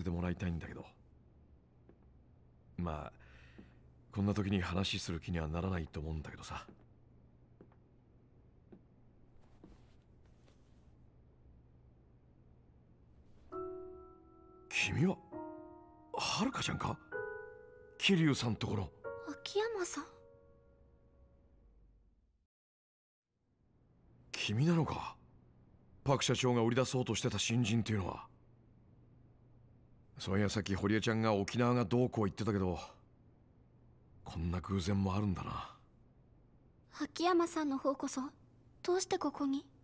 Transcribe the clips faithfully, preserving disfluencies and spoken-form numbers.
てもらいたいんだけど。まあこんな時に話する気にはならないと思うんだけどさ。君ははるかちゃんか？桐生さんところ。 秋山さん。 君なのか？パク社長が売り出そうとしてた新人っていうのは。そういや、さっき堀江ちゃんが沖縄がどうこう言ってたけど、こんな偶然もあるんだな。 秋山さんの方こそどうしてここに？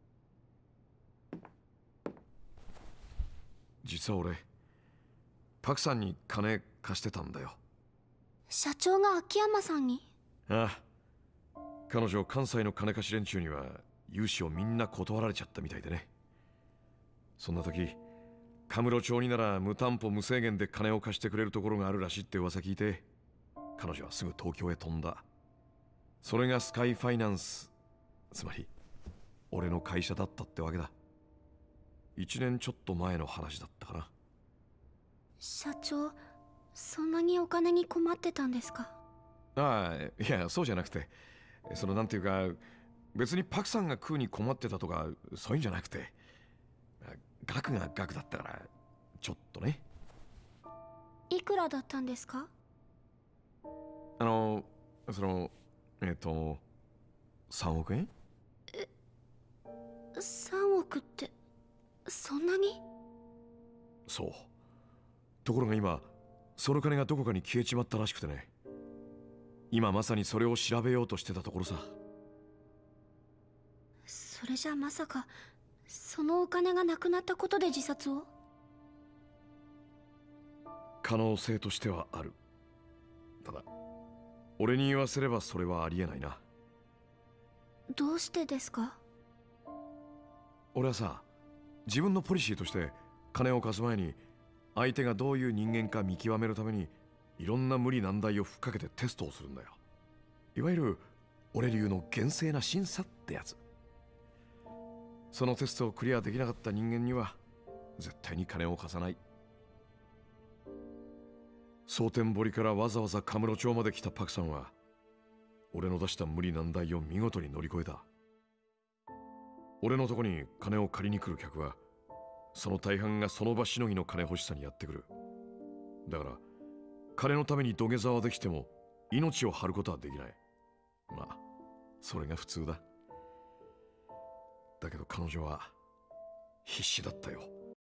実は俺パクさんに金貸してたんだよ。 社長が秋山さんに？ ああ、彼女関西の金貸し連中には融資をみんな断られちゃったみたいでね。そんな時神室町になら無担保無制限で金を貸してくれるところがあるらしいって噂聞いて、彼女はすぐ東京へ飛んだ。それがスカイファイナンス、つまり俺の会社だったってわけだ。一年ちょっと前の話だったかな。 社長、そんなにお金に困ってたんですか？ ああ、いやそうじゃなくて、そのなんていうか、別にパクさんが食うに困ってたとかそういうんじゃなくて、額が額だったからちょっとね。 いくらだったんですか？ あのそのえっ、ー、とさんおくえん。 え、さんおくってそんなに？ そう。ところが今その金がどこかに消えちまったらしくてね。今まさにそれを調べようとしてたところさ。 それじゃまさかそのお金がなくなったことで自殺を？ 可能性としてはある。ただ俺に言わせればそれはありえないな。 どうしてですか？ 俺はさ、自分のポリシーとして金を貸す前に相手がどういう人間か見極めるためにいろんな無理難題をふっかけてテストをするんだよ。いわゆる俺流の厳正な審査ってやつ。そのテストをクリアできなかった人間には絶対に金を貸さない。蒼天堀からわざわざ神室町まで来たパクさんは俺の出した無理難題を見事に乗り越えた。俺のとこに金を借りに来る客はその大半がその場しのぎの金欲しさにやってくる。だから金のために土下座はできても命を張ることはできない。まあそれが普通だ。だけど彼女は必死だったよ。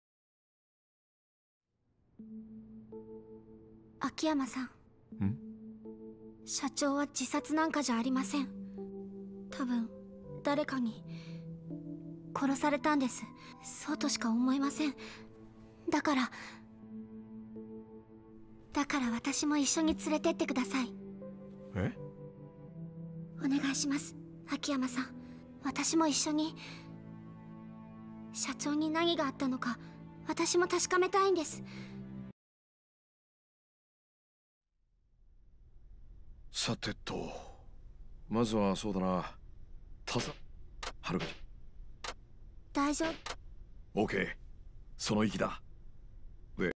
秋山さん。 ん？ 社長は自殺なんかじゃありません。多分誰かに殺されたんです。そうとしか思いません。だからだから私も一緒に連れてってください。 え？ お願いします、秋山さん。私も一緒に。社長に何があったのか私も確かめたいんです。 さてと、まずはそうだな、たさはるかちゃん。 大丈夫。 オーケー、その意気だ。